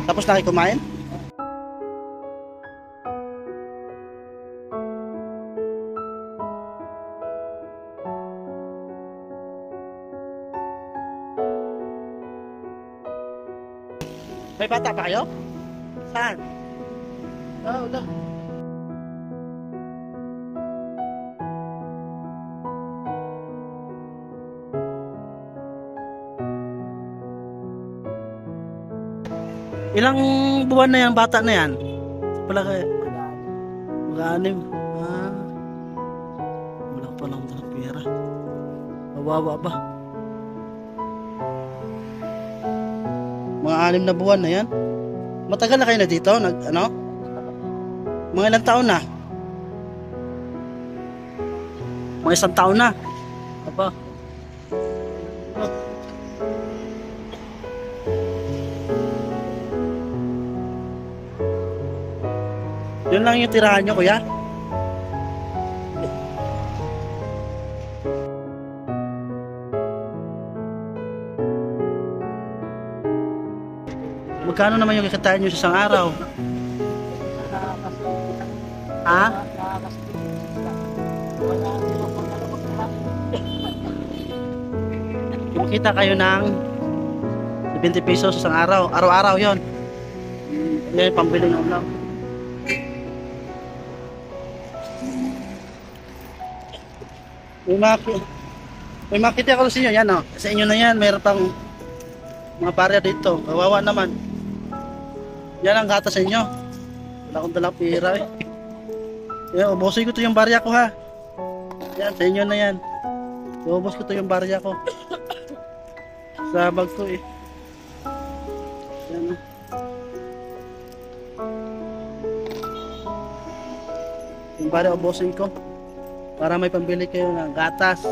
Tapos na kayo kumain? May bata pa kayo? Saan? Oh, wala. Ilang buwan na yan, bata na yan? Pala kayo? Mag-anim. Ah, wala pa lang dalang pera. Mawawa ba? Mga 6 na buwan na yan. Matagal na kayo na dito? Ano? Mga ilang taon na? Mga 1 taon na. Aba. Yun lang yung tirahan nyo, kuya? Magkano naman yung kikitain nyo sa isang araw? Ha? Kumikita kayo ng 70 pesos sa isang araw. Araw-araw yon. Yan yung pambili ng ulam. May makita ko sa inyo. Yan o. Sa inyo na yan. Mayroon pang mga barya dito. Kawawa naman. Yan ang gata sa inyo. Wala akong dalang pera eh. Yan, ubusin ko to yung barya ko ha. Yan, sa inyo na yan. Ubos ko to yung barya ko. Sa bag ko eh. Yan o. Yung barya ubusin ko. Para may pambili kayo ng gatas.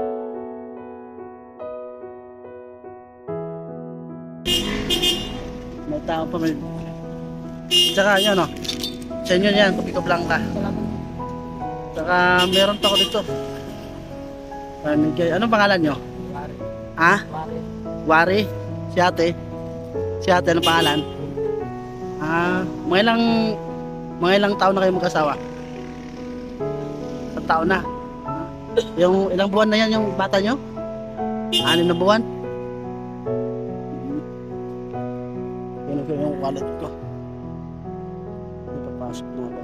May tao pa may. Tsaka yan o. Sa inyo yan, Kopi ko Blanca. Tsaka meron pa ako dito. Pamigay. Anong pangalan nyo? Wari. Ha? Wari. Wari? Si ate? Si ate, anong pangalan? Ah, mga ilang taon na kayo mag-asawa? 1 taon na. Yung ilang buwan na yan yung bata nyo? 6 na buwan? Yun ko yung wallet ko. Ipapasok na ako.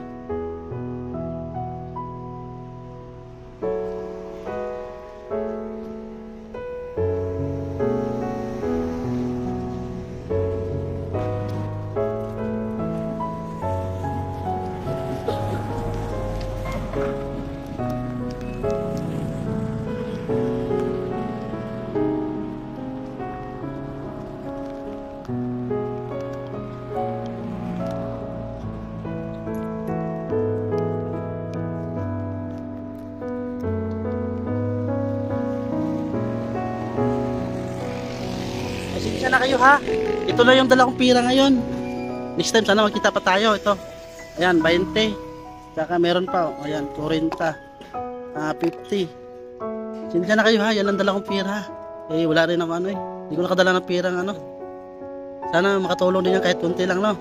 Pasensya na kayo ha. Ito na yung dala kong pira ngayon. Next time sana magkita pa tayo. Ito. Ayan, 20. Saka meron pa. Ayan, 40. 50. Pasensya na kayo ha. Yan ang dala kong pira. Eh, wala rin ako ano eh. Hindi ko nakadala ng pira ng ano. Sana makatulong din yan kahit kunti lang no.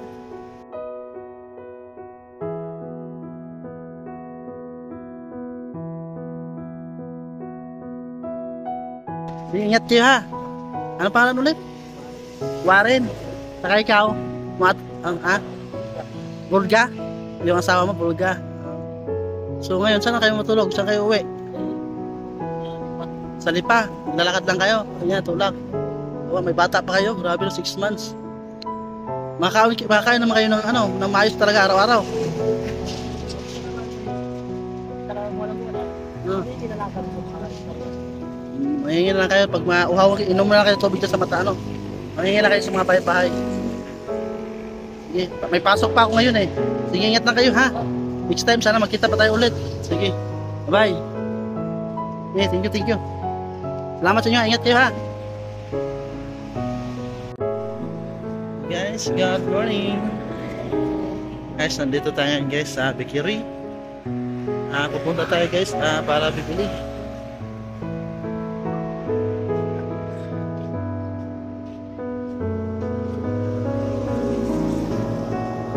Sige, ingat kayo ha. Ano pangalan ulit? Warren. Saka ikaw? Bulga? Yung asawa mo, Bulga. So ngayon, saan na kayo matulog? Saan kayo uwi? Sa Lipa. Lalakad lang kayo. Kanya, tulak. Oh, may bata pa kayo. Grabe no, 6 months. Makakain naman kayo ng, ano, ng maayos talaga araw-araw. Mahingi lang kayo pag mauhaw, inom na lang kayo tubig sa mata, ano. Mahingi lang kayo sa mga bahay-bahay. Sige, may pasok pa ako ngayon eh. Sige, ingat lang kayo ha. Next time sana magkita pa tayo ulit. Sige, bye. Okay, thank you. Salamat sa inyo, ingat kayo ha. Guys, good morning. Guys, nandito tayo ngayon guys sa Bikiri. Pupunta tayo guys para bibili.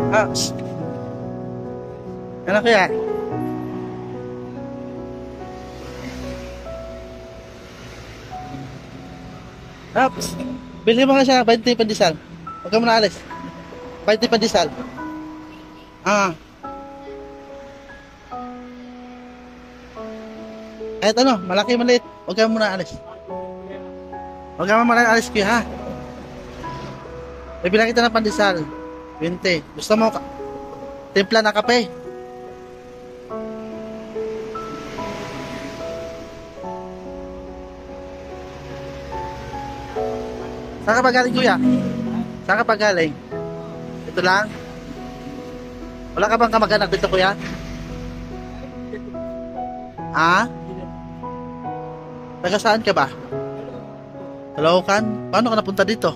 Ah, ano kaya? Ups, bili mo nga siya, 20 pandesal. Huwag ka muna alis. 20 pandesal. Ah. Kahit ano, malaki maliit. Huwag ka muna alis. Huwag ka muna alis kuya ha. Bibilang kita ng pandesal. 20. Gusto mo timpla na kape? Saan ka pa galing kuya? Saan ka pa galing? Ito lang? Wala ka bang kamag-anak dito kuya? Ah? Taga saan ka ba? Caloocan? Paano ka napunta dito?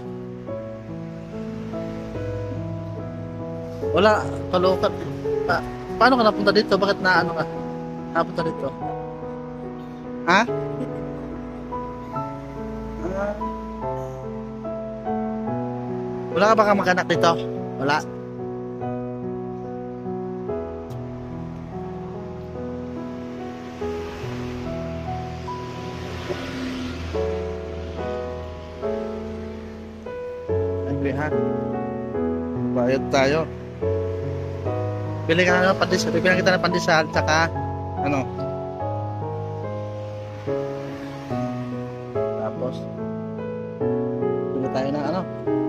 Wala, Caloocan. Paano ka napunta dito? Bakit na ano ka? Napunta dito? Ha? Ah. Wala ka ba kamag-anak dito? Wala. Angry ha? Bayad tayo. Bili ka na ng pandesal. Bibilang kita ng pandesal. Tsaka, ano? Tapos, bili tayo ng ano?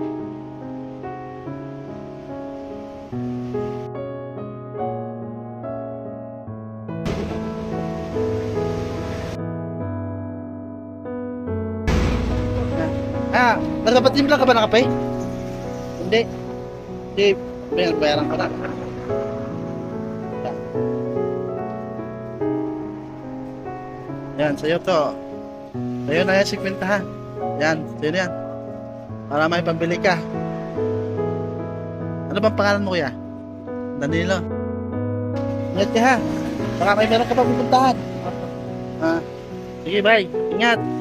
Ah, nagpapatimpla ka ba ng kape? Hindi. Hindi, bayaran ka na. Yan, sa'yo to. Sa'yo na yan, 50 ha. Yan, sa'yo na yan. Para may pambili ka. Ano bang pangalan mo kuya? Danilo. Ingat ka ha. Baka may meron ka pa pupuntahan. Ah, sige, bye. Ingat.